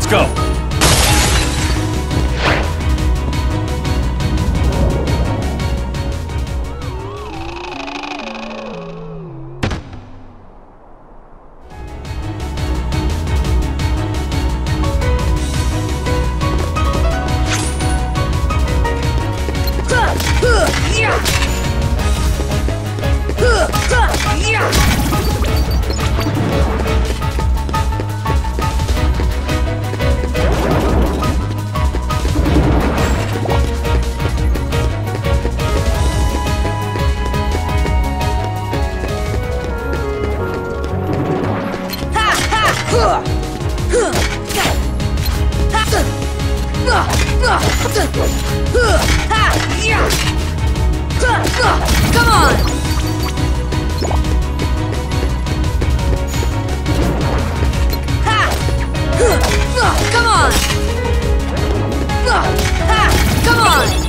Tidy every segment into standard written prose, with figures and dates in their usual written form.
Let's go! Come on! Come on! Come on!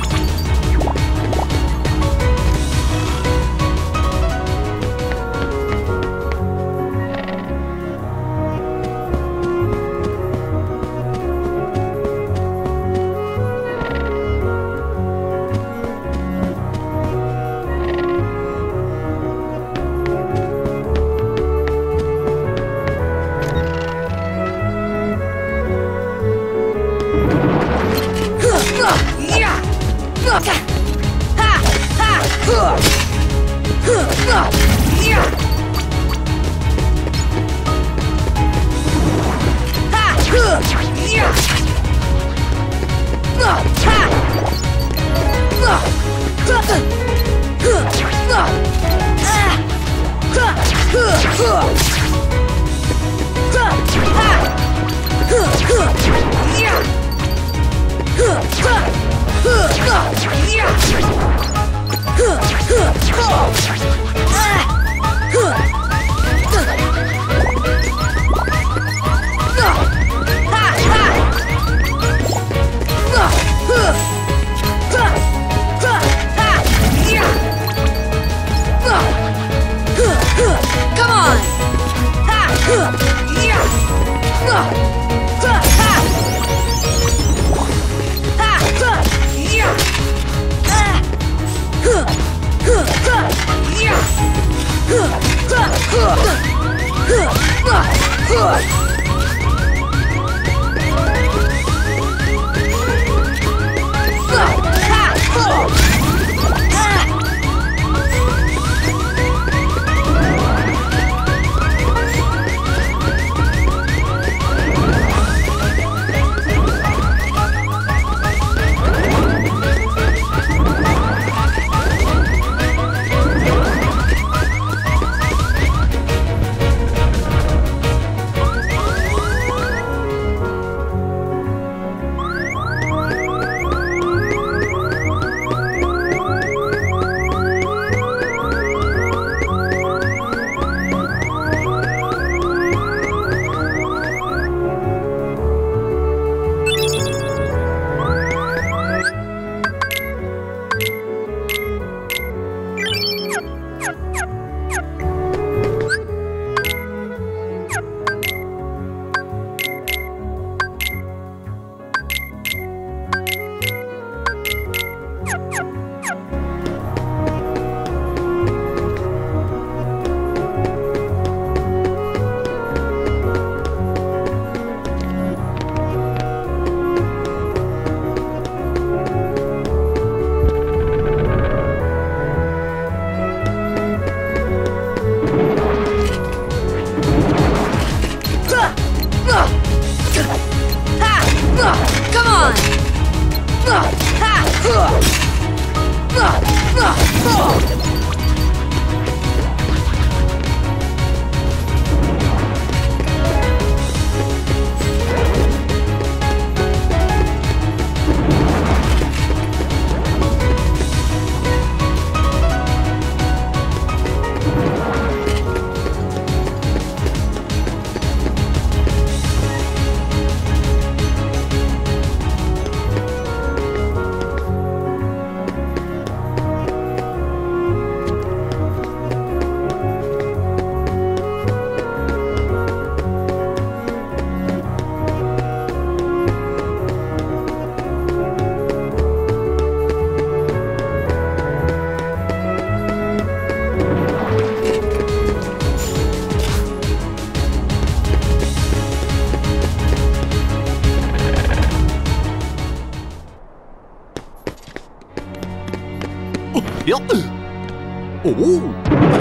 Oh!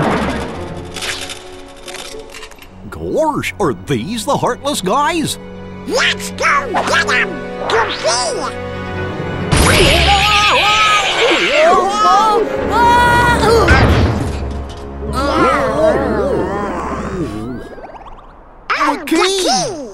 Gosh, are these the Heartless guys? Let's go get them! You see? The key!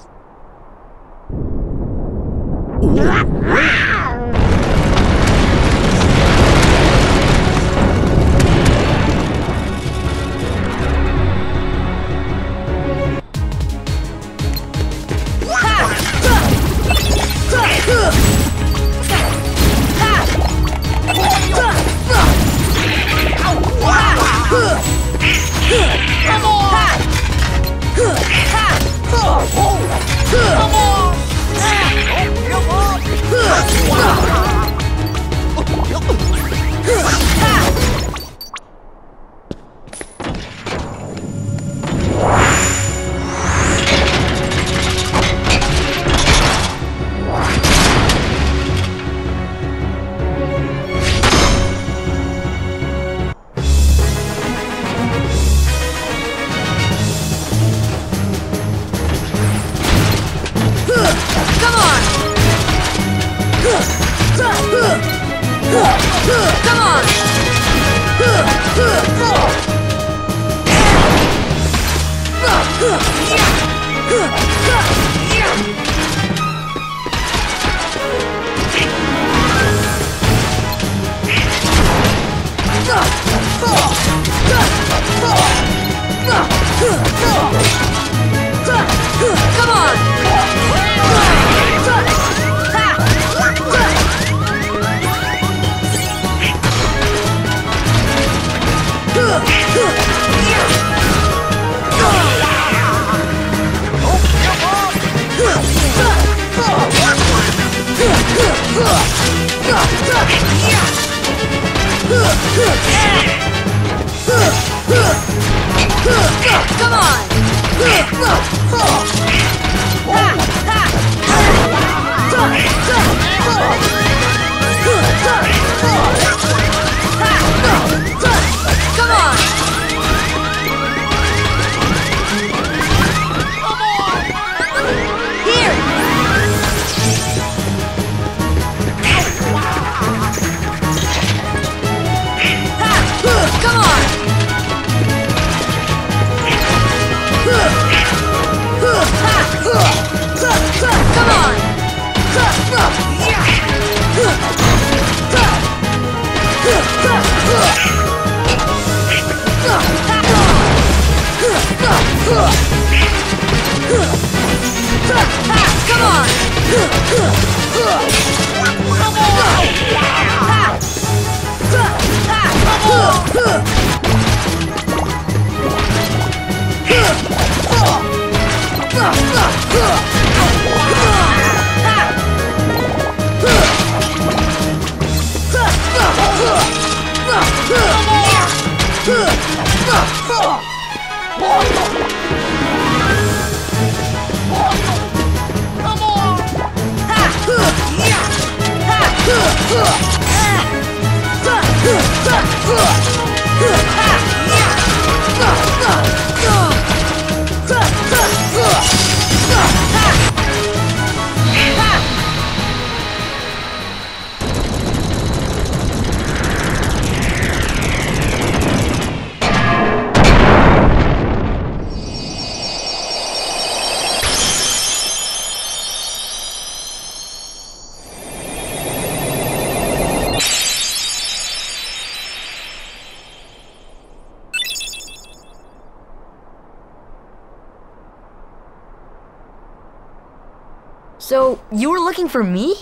So, you were looking for me?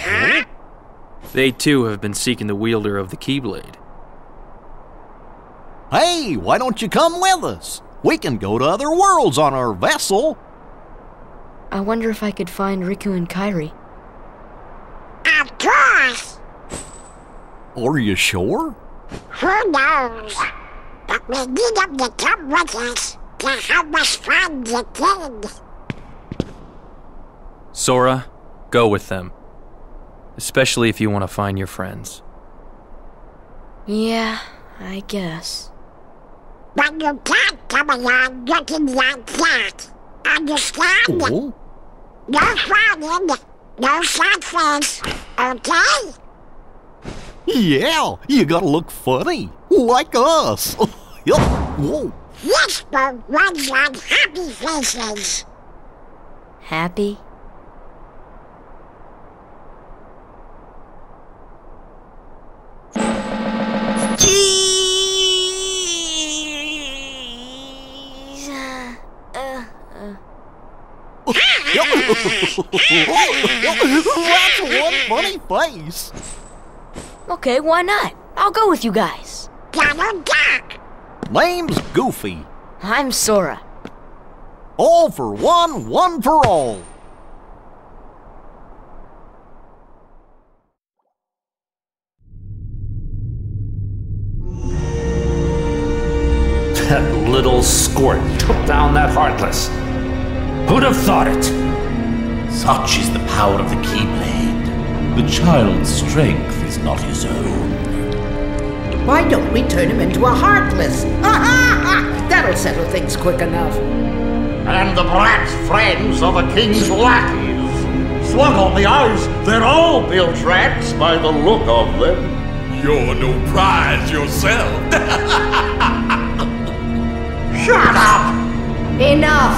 They too have been seeking the wielder of the Keyblade. Hey, why don't you come with us? We can go to other worlds on our vessel. I wonder if I could find Riku and Kairi. Of course! Are you sure? Who knows? But we need them to come with us to help us find the kid. Sora, go with them. Especially if you want to find your friends. Yeah, I guess. But you can't come along looking like that. Understand? Oh? No frowning, no sad face, okay? Yeah, you gotta look funny, like us. Yup. Whoa. Whisper runs on happy faces. Happy? Jeez. That's one funny face. Okay, why not? I'll go with you guys. Donald Duck. Name's Goofy. I'm Sora. All for one, one for all. That little squirt took down that Heartless. Who'd have thought it? Such is the power of the Keyblade. The child's strength is not his own. Why don't we turn him into a Heartless? That'll settle things quick enough. And the brat's friends are the king's lackeys. Slug on the eyes, they're all built rats by the look of them. You're no prize yourself. Shut up! Enough!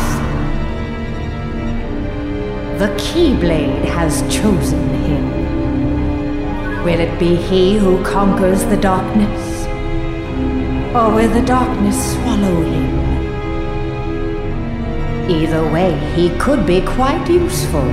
The Keyblade has chosen him. Will it be he who conquers the darkness? Or will the darkness swallow him? Either way, he could be quite useful.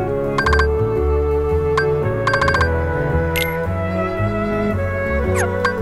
you